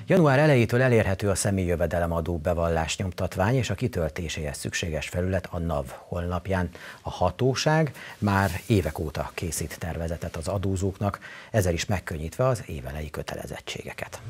Január elejétől elérhető a személyi jövedelemadó bevallás nyomtatvány és a kitöltéséhez szükséges felület a NAV honlapján. A hatóság már évek óta készít tervezetet az adózóknak, ezzel is megkönnyítve az évelei kötelezettségeket.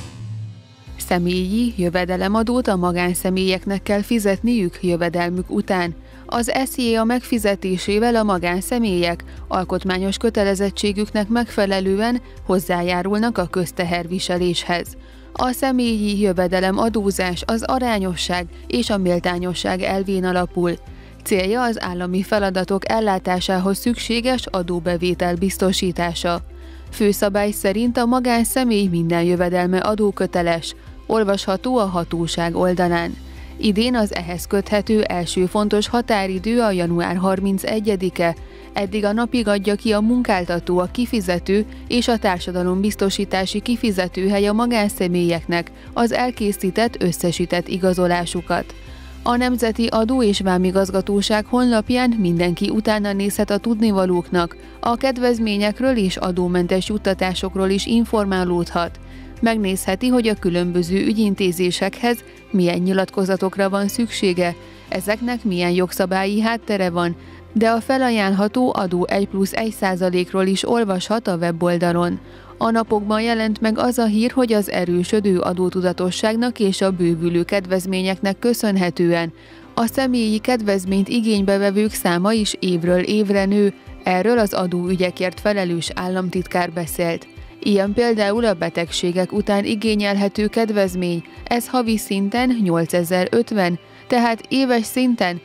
Személyi jövedelemadót a magánszemélyeknek kell fizetniük jövedelmük után. Az SZIA megfizetésével a magánszemélyek alkotmányos kötelezettségüknek megfelelően hozzájárulnak a közteherviseléshez. A személyi jövedelemadózás az arányosság és a méltányosság elvén alapul. Célja az állami feladatok ellátásához szükséges adóbevétel biztosítása. Főszabály szerint a magánszemély minden jövedelme adóköteles, olvasható a hatóság oldalán. Idén az ehhez köthető első fontos határidő a január 31-e, eddig a napig adja ki a munkáltató a kifizető és a társadalombiztosítási kifizetőhely a magánszemélyeknek az elkészített összesített igazolásukat. A Nemzeti Adó- és Vámigazgatóság honlapján mindenki utána nézhet a tudnivalóknak, a kedvezményekről és adómentes juttatásokról is informálódhat. Megnézheti, hogy a különböző ügyintézésekhez milyen nyilatkozatokra van szüksége, ezeknek milyen jogszabályi háttere van, de a felajánlható adó 1+1%-ról is olvashat a weboldalon. A napokban jelent meg az a hír, hogy az erősödő adótudatosságnak és a bővülő kedvezményeknek köszönhetően a személyi kedvezményt igénybevevők száma is évről évre nő, erről az adóügyekért felelős államtitkár beszélt. Ilyen például a betegségek után igényelhető kedvezmény, ez havi szinten 8050, tehát éves szinten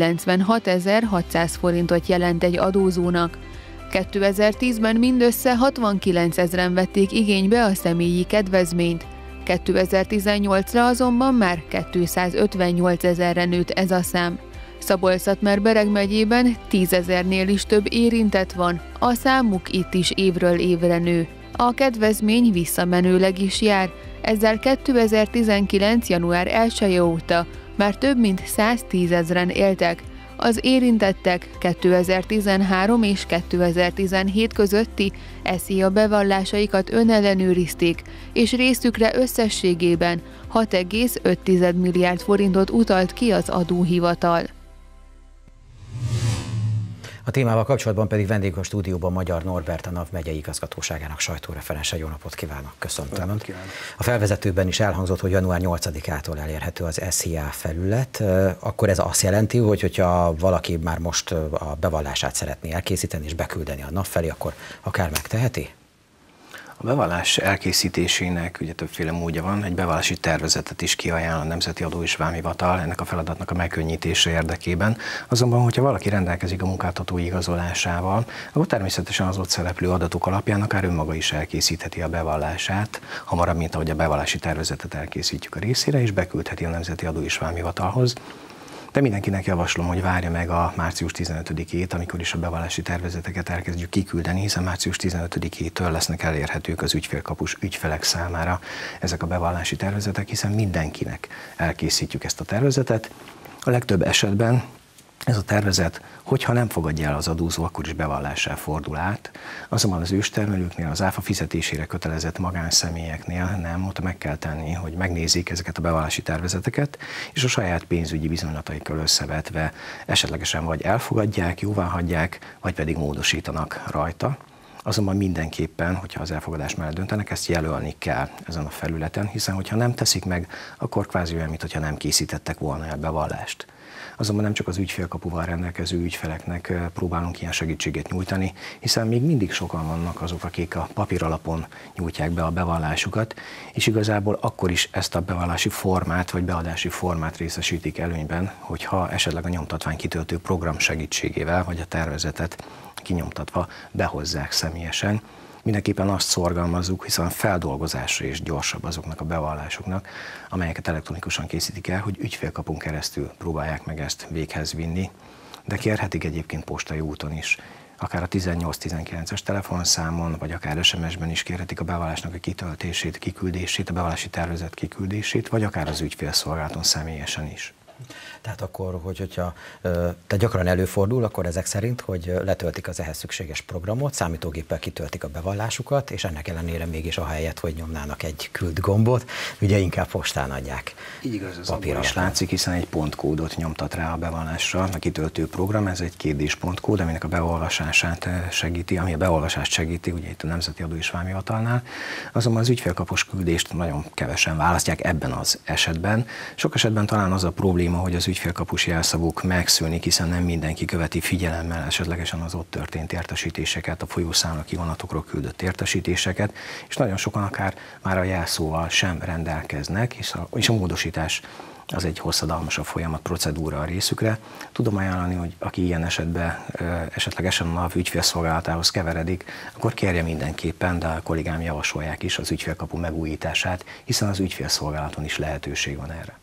96.600 forintot jelent egy adózónak. 2010-ben mindössze 69 000-en vették igénybe a személyi kedvezményt, 2018-ra azonban már 258 000-re nőtt ez a szám. Szabolcs-Szatmár-Bereg megyében 10 000-nél is több érintett van, a számuk itt is évről évre nő. A kedvezmény visszamenőleg is jár, ezzel 2019. január 1-e óta már több mint 110 000-en éltek. Az érintettek 2013 és 2017 közötti SZIA bevallásaikat önellenőrizték, és részükre összességében 6,5 milliárd forintot utalt ki az adóhivatal. A témával kapcsolatban pedig vendég a stúdióban Magyar Norbert, a NAV megyei igazgatóságának sajtóreferense. Jó napot kívánok, köszöntöm Önt. A felvezetőben is elhangzott, hogy január 8-ától elérhető az SZIA felület. Akkor ez azt jelenti, hogy hogyha valaki már most a bevallását szeretné elkészíteni és beküldeni a NAV felé, akkor akár megteheti? A bevallás elkészítésének ugye többféle módja van, egy bevallási tervezetet is kiajánl a Nemzeti Adó- és Vámhivatal ennek a feladatnak a megkönnyítése érdekében. Azonban, hogyha valaki rendelkezik a munkáltatói igazolásával, akkor természetesen az ott szereplő adatok alapján akár önmaga is elkészítheti a bevallását, hamarabb, mint ahogy a bevallási tervezetet elkészítjük a részére, és beküldheti a Nemzeti Adó- és Vámhivatalhoz. De mindenkinek javaslom, hogy várja meg a március 15-ét, amikor is a bevallási tervezeteket elkezdjük kiküldeni, hiszen március 15-től lesznek elérhetők az ügyfélkapus ügyfelek számára ezek a bevallási tervezetek, hiszen mindenkinek elkészítjük ezt a tervezetet. A legtöbb esetben ez a tervezet, hogyha nem fogadja el az adózó, akkor is bevallással fordul át. Azonban az őstermelőknél, az áfa fizetésére kötelezett magánszemélyeknél nem, ott meg kell tenni, hogy megnézik ezeket a bevallási tervezeteket, és a saját pénzügyi bizonylataikkal összevetve esetlegesen vagy elfogadják, jóváhagyják, vagy pedig módosítanak rajta. Azonban mindenképpen, hogyha az elfogadás mellett döntenek, ezt jelölni kell ezen a felületen, hiszen hogyha nem teszik meg, akkor kvázi olyan, mintha nem készítettek volna el bevallást. Azonban nem csak az ügyfélkapuval rendelkező ügyfeleknek próbálunk ilyen segítséget nyújtani, hiszen még mindig sokan vannak azok, akik a papíralapon nyújtják be a bevallásukat, és igazából akkor is ezt a bevallási formát vagy beadási formát részesítik előnyben, hogyha esetleg a nyomtatvány kitöltő program segítségével vagy a tervezetet kinyomtatva behozzák személyesen. Mindenképpen azt szorgalmazzuk, hiszen a feldolgozása is gyorsabb azoknak a bevallásoknak, amelyeket elektronikusan készítik el, hogy ügyfélkapun keresztül próbálják meg ezt véghez vinni, de kérhetik egyébként postai úton is. Akár a 18-19-es telefonszámon, vagy akár SMS-ben is kérhetik a bevallásnak a kitöltését, kiküldését, a bevallási tervezet kiküldését, vagy akár az ügyfélszolgálaton személyesen is. Tehát akkor, hogyha te gyakran előfordul, akkor ezek szerint, hogy letöltik az ehhez szükséges programot, számítógéppel kitöltik a bevallásukat, és ennek ellenére mégis ahelyett, hogy nyomnának egy küld gombot, ugye inkább postán adják. Így igaz, az abból is látszik, hiszen egy pontkódot nyomtat rá a bevallásra, a kitöltő program, ez egy 2D-s pontkód, aminek a beolvasását segíti, ami a beolvasást segíti, ugye itt a Nemzeti Adó és Vámhivatalnál. Azonban az ügyfélkapos küldést nagyon kevesen választják ebben az esetben. Sok esetben talán az a probléma, hogy az ügyfélkapus jelszavuk megszűnik, hiszen nem mindenki követi figyelemmel esetlegesen az ott történt értesítéseket, a folyószámla kivonatokról küldött értesítéseket, és nagyon sokan akár már a jelszóval sem rendelkeznek, és a módosítás az egy hosszadalmasabb folyamat, procedúra a részükre. Tudom ajánlani, hogy aki ilyen esetben esetlegesen a NAV ügyfélszolgálatához keveredik, akkor kérje mindenképpen, de a kollégám javasolják is az ügyfélkapu megújítását, hiszen az ügyfélszolgálaton is lehetőség van erre.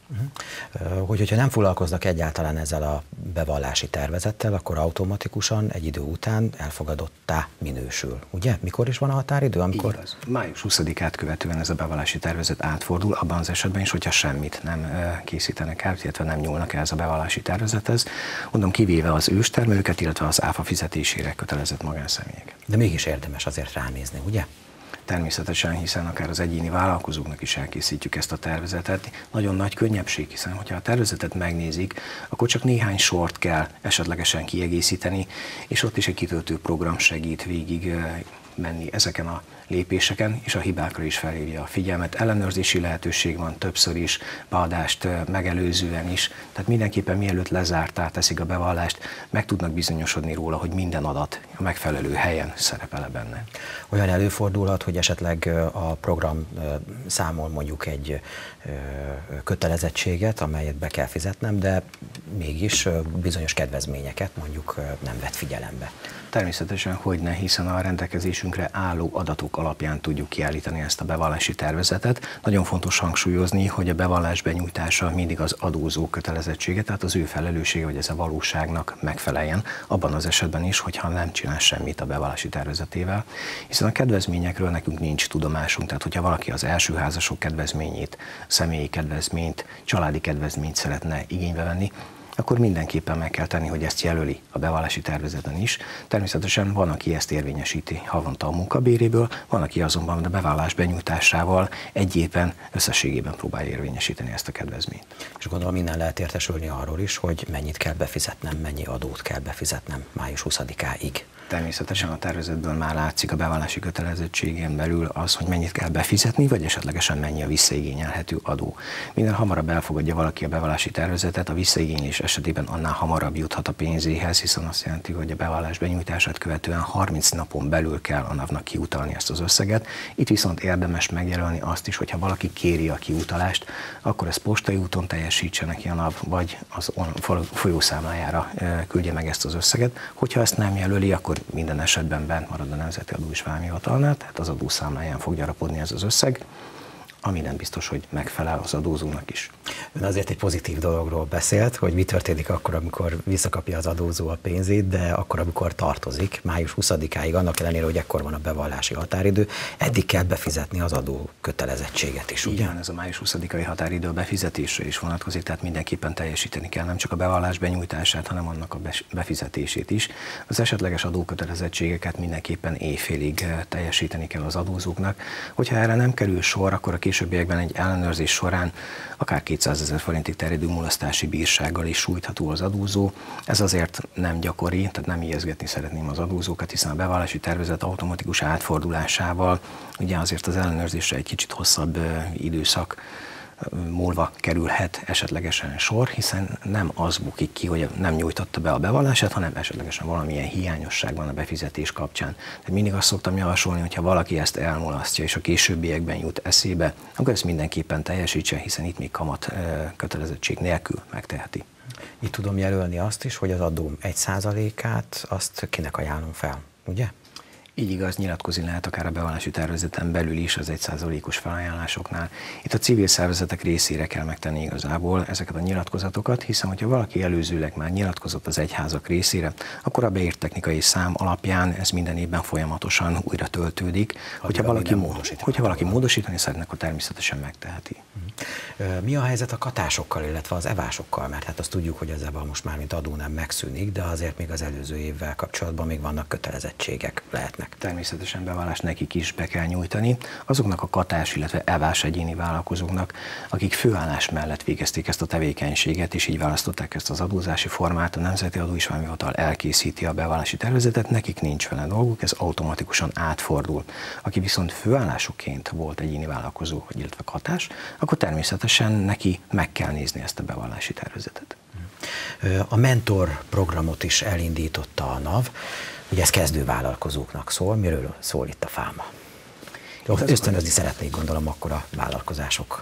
Hogyha nem foglalkoznak egyáltalán ezzel a bevallási tervezettel, akkor automatikusan egy idő után elfogadottá minősül. Ugye? Mikor is van a határidő? Amikor... Igaz. Május 20-át követően ez a bevallási tervezet átfordul, abban az esetben is, hogyha semmit nem készítenek el, illetve nem nyúlnak el ez a bevallási tervezethez, mondom, kivéve az őstermelőket, illetve az áfa fizetésére kötelezett magánszemélyek. De mégis érdemes azért ránézni, ugye? Természetesen, hiszen akár az egyéni vállalkozóknak is elkészítjük ezt a tervezetet. Nagyon nagy könnyebbség, hiszen hogyha a tervezetet megnézik, akkor csak néhány sort kell esetlegesen kiegészíteni, és ott is egy kitöltő program segít végig menni ezeken a lépéseken, és a hibákra is felhívja a figyelmet. Ellenőrzési lehetőség van többször is, beadást megelőzően is, tehát mindenképpen mielőtt lezártá teszik a bevallást, meg tudnak bizonyosodni róla, hogy minden adat a megfelelő helyen szerepel benne. Olyan előfordulhat, hogy esetleg a program számol mondjuk egy kötelezettséget, amelyet be kell fizetnem, de mégis bizonyos kedvezményeket mondjuk nem vett figyelembe. Természetesen, hogy ne, hiszen a rendelkezésünkre álló adatok alapján tudjuk kiállítani ezt a bevallási tervezetet. Nagyon fontos hangsúlyozni, hogy a bevallás benyújtása mindig az adózó kötelezettsége, tehát az ő felelőssége, hogy ez a valóságnak megfeleljen, abban az esetben is, hogyha nem csinál semmit a bevallási tervezetével, hiszen a kedvezményekről nekünk nincs tudomásunk, tehát hogyha valaki az első házasok kedvezményét, személyi kedvezményt, családi kedvezményt szeretne igénybe venni, akkor mindenképpen meg kell tenni, hogy ezt jelöli a bevallási tervezeten is. Természetesen van, aki ezt érvényesíti havonta a munkabéréből, van, aki azonban a bevallás benyújtásával egy évben összességében próbálja érvényesíteni ezt a kedvezményt. És gondolom innen lehet értesülni arról is, hogy mennyit kell befizetnem, mennyi adót kell befizetnem május 20-áig. Természetesen a tervezetből már látszik a bevallási kötelezettségén belül az, hogy mennyit kell befizetni, vagy esetlegesen mennyi a visszaigényelhető adó. Minél hamarabb elfogadja valaki a bevallási tervezetet, a visszaigénylés esetében annál hamarabb juthat a pénzéhez, hiszen azt jelenti, hogy a bevallás benyújtását követően 30 napon belül kell a NAV-nak kiutalni ezt az összeget. Itt viszont érdemes megjelölni azt is, hogyha valaki kéri a kiutalást, akkor ezt postai úton teljesítse neki a NAV, vagy az folyószámlájára küldje meg ezt az összeget. Hogyha ezt nem jelöli, akkor minden esetben bent marad a Nemzeti Adó és Vámhivatalnál, tehát az adószámláján fog gyarapodni ez az összeg, ami nem biztos, hogy megfelel az adózónak is. Ön azért egy pozitív dologról beszélt, hogy mi történik akkor, amikor visszakapja az adózó a pénzét, de akkor, amikor tartozik, május 20-áig, annak ellenére, hogy ekkor van a bevallási határidő, eddig kell befizetni az adó kötelezettséget is, ugye? Igen, ez a május 20-ai határidő a befizetésre is vonatkozik, tehát mindenképpen teljesíteni kell nem csak a bevallás benyújtását, hanem annak a befizetését is. Az esetleges adókötelezettségeket mindenképpen éjfélig teljesíteni kell az adózóknak. Hogyha erre nem kerül sor, akkor a későbbiekben egy ellenőrzés során akár 200 000 forintig terjedő mulasztási bírsággal is sújtható az adózó. Ez azért nem gyakori, tehát nem ijeszgetni szeretném az adózókat, hiszen a bevallási tervezet automatikus átfordulásával ugye azért az ellenőrzésre egy kicsit hosszabb időszak múlva kerülhet esetlegesen sor, hiszen nem az bukik ki, hogy nem nyújtotta be a bevallását, hanem esetlegesen valamilyen hiányosság van a befizetés kapcsán. Tehát mindig azt szoktam javasolni, hogyha valaki ezt elmulasztja, és a későbbiekben jut eszébe, akkor ezt mindenképpen teljesítse, hiszen itt még kamat kötelezettség nélkül megteheti. Itt tudom jelölni azt is, hogy az adóm 1%-át azt kinek ajánlom fel, ugye? Így igaz, nyilatkozni lehet akár a bevallási tervezeten belül is az 1%-os felajánlásoknál. Itt a civil szervezetek részére kell megtenni igazából ezeket a nyilatkozatokat, hiszen hogyha valaki előzőleg már nyilatkozott az egyházak részére, akkor a beírt technikai szám alapján ez minden évben folyamatosan újra töltődik. Hogyha valaki módosítani szeretne, akkor természetesen megteheti. Mi a helyzet a katásokkal, illetve az evásokkal? Mert hát azt tudjuk, hogy az EVA most már mint adó nem megszűnik, de azért még az előző évvel kapcsolatban még vannak kötelezettségek, lehetnek. Természetesen bevallást nekik is be kell nyújtani. Azoknak a katás, illetve evás egyéni vállalkozóknak, akik főállás mellett végezték ezt a tevékenységet, és így választották ezt az adózási formát, a Nemzeti Adó és Vámhivatal elkészíti a bevallási tervezetet, nekik nincs vele dolguk, ez automatikusan átfordul. Aki viszont főállásúként volt egyéni vállalkozó, illetve katás, akkor természetesen neki meg kell nézni ezt a bevallási tervezetet. A mentor programot is elindította a NAV, ugye ez kezdővállalkozóknak szól, miről szól itt a fáma? Ösztönözni szeretnék, gondolom, akkor a vállalkozások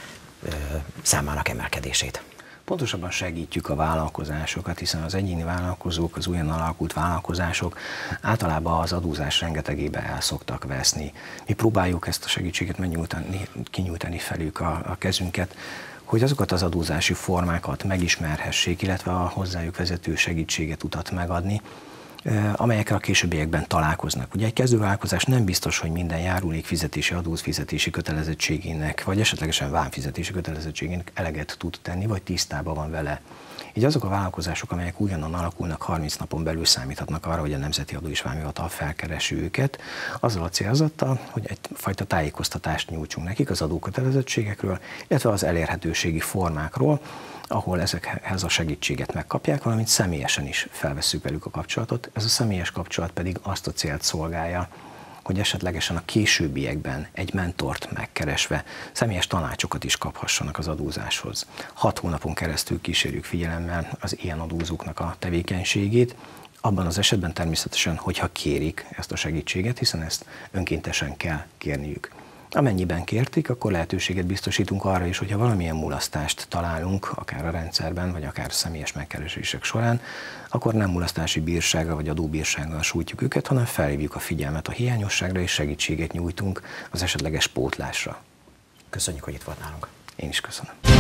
számának emelkedését. Pontosabban segítjük a vállalkozásokat, hiszen az egyéni vállalkozók, az újonnan alakult vállalkozások általában az adózás rengetegébe el szoktak veszni. Mi próbáljuk ezt a segítséget kinyújtani felük a kezünket, hogy azokat az adózási formákat megismerhessék, illetve a hozzájuk vezető segítséget, utat megadni, amelyekkel a későbbiekben találkoznak. Ugye egy kezdővállalkozás nem biztos, hogy minden járulékfizetési, adófizetési kötelezettségének, vagy esetlegesen vámfizetési kötelezettségének eleget tud tenni, vagy tisztában van vele. Így azok a vállalkozások, amelyek ugyanan alakulnak, 30 napon belül számíthatnak arra, hogy a Nemzeti Adó és Vámhivatal felkeresi őket, azzal a célzattal, hogy egyfajta tájékoztatást nyújtsunk nekik az adókötelezettségekről, illetve az elérhetőségi formákról, ahol ezekhez a segítséget megkapják, valamint személyesen is felvesszük velük a kapcsolatot. Ez a személyes kapcsolat pedig azt a célt szolgálja, hogy esetlegesen a későbbiekben egy mentort megkeresve személyes tanácsokat is kaphassanak az adózáshoz. 6 hónapon keresztül kísérjük figyelemmel az ilyen adózóknak a tevékenységét, abban az esetben természetesen, hogyha kérik ezt a segítséget, hiszen ezt önkéntesen kell kérniük. Amennyiben kértik, akkor lehetőséget biztosítunk arra is, hogyha valamilyen mulasztást találunk, akár a rendszerben, vagy akár személyes megkeresések során, akkor nem mulasztási bírsággal vagy adóbírsággal sújtjuk őket, hanem felhívjuk a figyelmet a hiányosságra, és segítséget nyújtunk az esetleges pótlásra. Köszönjük, hogy itt volt nálunk. Én is köszönöm.